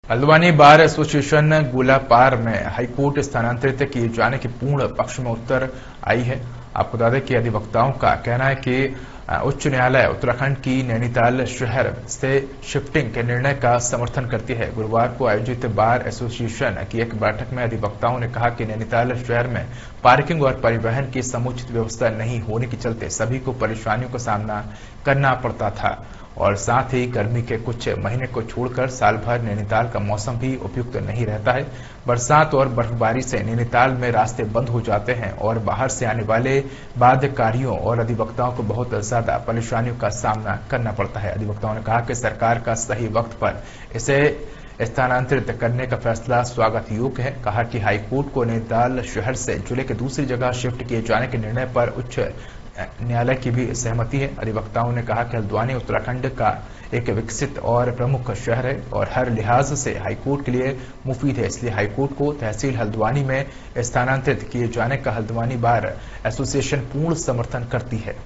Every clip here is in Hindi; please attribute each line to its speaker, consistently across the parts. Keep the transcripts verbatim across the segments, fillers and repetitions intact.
Speaker 1: हल्द्वानी बार एसोसिएशन गोलापार में हाईकोर्ट स्थानांतरित किए जाने के पूर्ण पक्ष में उत्तर आई है। आपको बता दें कि अधिवक्ताओं का कहना है कि उच्च न्यायालय उत्तराखंड की नैनीताल शहर से शिफ्टिंग के निर्णय का समर्थन करती है। गुरुवार को आयोजित बार एसोसिएशन की एक बैठक में अधिवक्ताओं ने कहा कि नैनीताल शहर में पार्किंग और परिवहन की समुचित व्यवस्था नहीं होने के चलते सभी को परेशानियों का सामना करना पड़ता था और साथ ही गर्मी के कुछ महीने को छोड़कर साल भर नैनीताल का मौसम भी उपयुक्त नहीं रहता है। बरसात और बर्फबारी से नैनीताल में रास्ते बंद हो जाते हैं और बाहर से आने वाले बाध्यकारियों और अधिवक्ताओं को बहुत ज्यादा परेशानियों का सामना करना पड़ता है। अधिवक्ताओं ने कहा कि सरकार का सही वक्त पर इसे स्थानांतरित करने का फैसला स्वागत योग्य है। कहा कि हाईकोर्ट को नैनीताल शहर से जिले के दूसरी जगह शिफ्ट किए जाने के निर्णय पर उच्च न्यायालय की भी सहमति है। अधिवक्ताओं ने कहा कि हल्द्वानी उत्तराखंड का एक विकसित और प्रमुख शहर है और हर लिहाज से हाईकोर्ट के लिए मुफीद है, इसलिए हाईकोर्ट को तहसील हल्द्वानी में स्थानांतरित किए जाने का हल्द्वानी बार एसोसिएशन पूर्ण समर्थन करती है।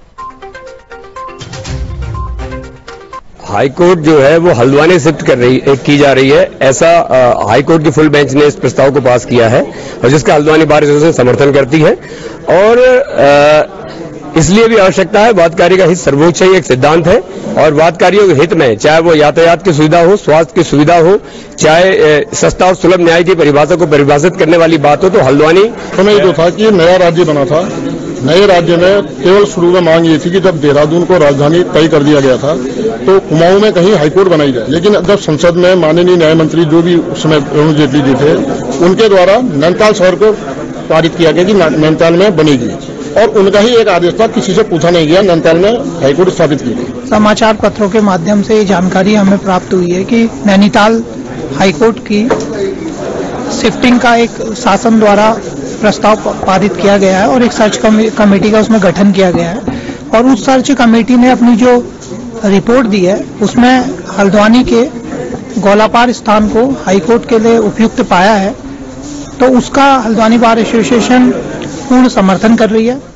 Speaker 2: हाईकोर्ट जो है वो हल्द्वानी शिफ्ट कर रही की जा रही है, ऐसा हाईकोर्ट की फुल बेंच ने इस प्रस्ताव को पास किया है और जिसका हल्द्वानी बार एसोसिएशन समर्थन करती है। और आ, इसलिए भी आवश्यकता है, वादकारी का हित सर्वोच्च है, एक सिद्धांत है और वादकारियों के हित में चाहे वो यातायात की सुविधा हो, स्वास्थ्य की सुविधा हो, चाहे सस्ता और सुलभ न्याय की परिभाषा को परिभाषित करने वाली बात हो, तो हल्द्वानी
Speaker 3: समय जो था कि नया राज्य बना था। नए राज्य में केवल शुरू में मांग ये थी कि जब देहरादून को राजधानी तय कर दिया गया था तो कुमाऊं में कहीं हाईकोर्ट बनाई जाए, लेकिन जब संसद में माननीय न्याय मंत्री जो भी उस समय अरुण जेटली जी थे, उनके द्वारा नैनीताल शहर को पारित किया गया कि नैनीताल में बनेगी और उनका ही एक आदेश था, किसी से पूछा नहीं गया। नैनीताल में हाईकोर्ट स्थापित की गई।
Speaker 4: समाचार पत्रों के माध्यम से ये जानकारी हमें प्राप्त हुई है कि नैनीताल हाईकोर्ट की शिफ्टिंग का एक शासन द्वारा प्रस्ताव पारित किया गया है और एक सर्च कमेटी का उसमें गठन किया गया है और उस सर्च कमेटी ने अपनी जो रिपोर्ट दी है उसमें हल्द्वानी के गोलापार स्थान को हाईकोर्ट के लिए उपयुक्त पाया है, तो उसका हल्द्वानी बार एसोसिएशन पूर्ण समर्थन कर रही है।